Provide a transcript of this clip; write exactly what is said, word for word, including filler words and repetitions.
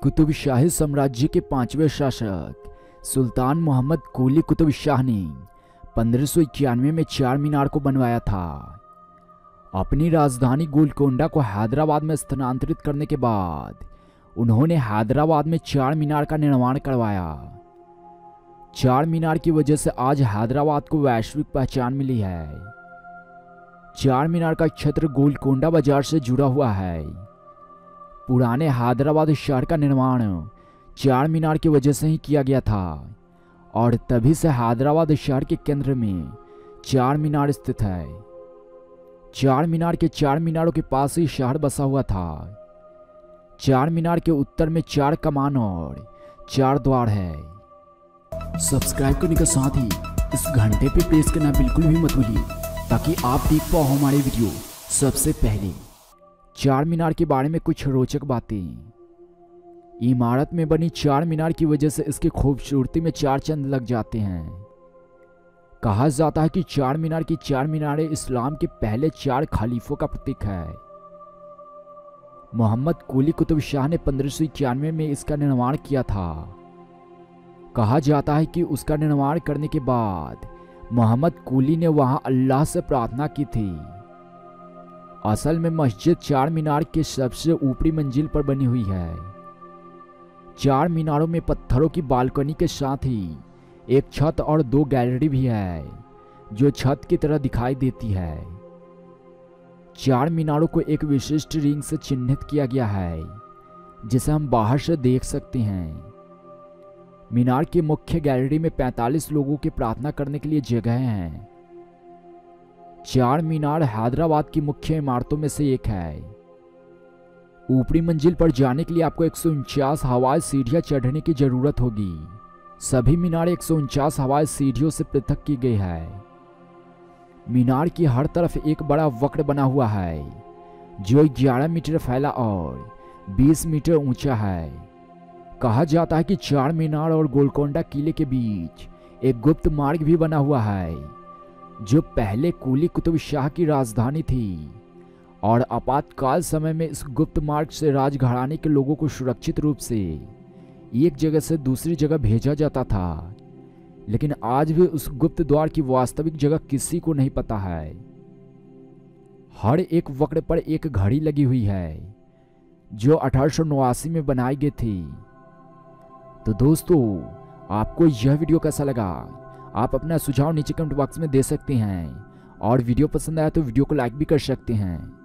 कुतुब शाही साम्राज्य के पांचवें शासक सुल्तान मोहम्मद कुली कुतुब शाह ने पंद्रह सौ इक्यानवे में चार मीनार को बनवाया था। अपनी राजधानी गोलकोंडा को हैदराबाद में स्थानांतरित करने के बाद उन्होंने हैदराबाद में चार मीनार का निर्माण करवाया। चार मीनार की वजह से आज हैदराबाद को वैश्विक पहचान मिली है। चार मीनार का क्षेत्र गोलकोंडा बाजार से जुड़ा हुआ है। पुराने हैदराबाद शहर का निर्माण चार मीनार की वजह से ही किया गया था और तभी से हैदराबाद शहर के केंद्र में चार मीनार स्थित है। चार मीनार के चार मीनारों के पास ही शहर बसा हुआ था। चार मीनार के उत्तर में चार कमान और चार द्वार है। सब्सक्राइब करने के साथ ही इस घंटे पे प्रेस करना बिल्कुल भी मत भूलिए ताकि आप देख पाओ हमारे वीडियो सबसे पहले। चार मीनार के बारे में कुछ रोचक बातें। इमारत में बनी चार मीनार की वजह से इसकी खूबसूरती में चार चंद लग जाते हैं। कहा जाता है कि चार मीनार की चार मीनारें इस्लाम के पहले चार खलीफों का प्रतीक है। मोहम्मद कुली कुतुब शाह ने पंद्रह सौ इक्यानवे में इसका निर्माण किया था। कहा जाता है कि उसका निर्माण करने के बाद मोहम्मद कुली ने वहां अल्लाह से प्रार्थना की थी। असल में मस्जिद चार मीनार के सबसे ऊपरी मंजिल पर बनी हुई है। चार मीनारों में पत्थरों की बालकनी के साथ ही एक छत और दो गैलरी भी है जो छत की तरह दिखाई देती है। चार मीनारों को एक विशिष्ट रिंग से चिन्हित किया गया है जिसे हम बाहर से देख सकते हैं। मीनार की मुख्य गैलरी में पैंतालीस लोगों की प्रार्थना करने के लिए जगह है। चार मीनार हैदराबाद की मुख्य इमारतों में से एक है। ऊपरी मंजिल पर जाने के लिए आपको एक सौ उनचास हवाई सीढ़ियां चढ़ने की जरूरत होगी। सभी मीनार एक सौ उनचास हवाई सीढ़ियों से पृथक की गई है। मीनार की हर तरफ एक बड़ा वक्र बना हुआ है जो ग्यारह मीटर फैला और बीस मीटर ऊंचा है। कहा जाता है कि चार मीनार और गोलकोंडा किले के बीच एक गुप्त मार्ग भी बना हुआ है जो पहले कुली कुतुब शाह की राजधानी थी और आपातकाल समय में इस गुप्त मार्ग से राजघराने के लोगों को सुरक्षित रूप से एक जगह से दूसरी जगह भेजा जाता था। लेकिन आज भी उस गुप्त द्वार की वास्तविक जगह किसी को नहीं पता है। हर एक वक्र पर एक घड़ी लगी हुई है जो अठारह सौ नवासी में बनाई गई थी। तो दोस्तों, आपको यह वीडियो कैसा लगा? आप अपना सुझाव नीचे कमेंट बॉक्स में दे सकते हैं और वीडियो पसंद आया तो वीडियो को लाइक भी कर सकते हैं।